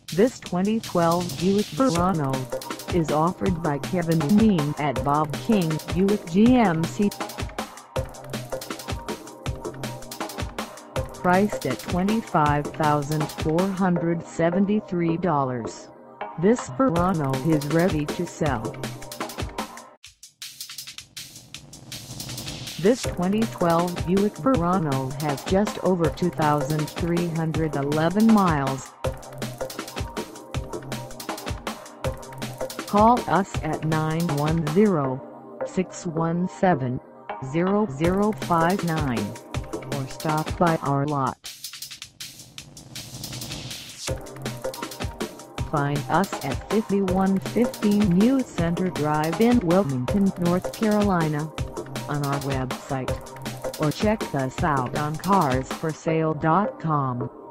This 2012 Buick Verano is offered by Kevin Dineen at Bob King Buick GMC. Priced at $25,473, this Verano is ready to sell. This 2012 Buick Verano has just over 2,311 miles. Call us at 910-617-0059 or stop by our lot. Find us at 5115 New Center Drive in Wilmington, North Carolina, on our website, or check us out on carsforsale.com.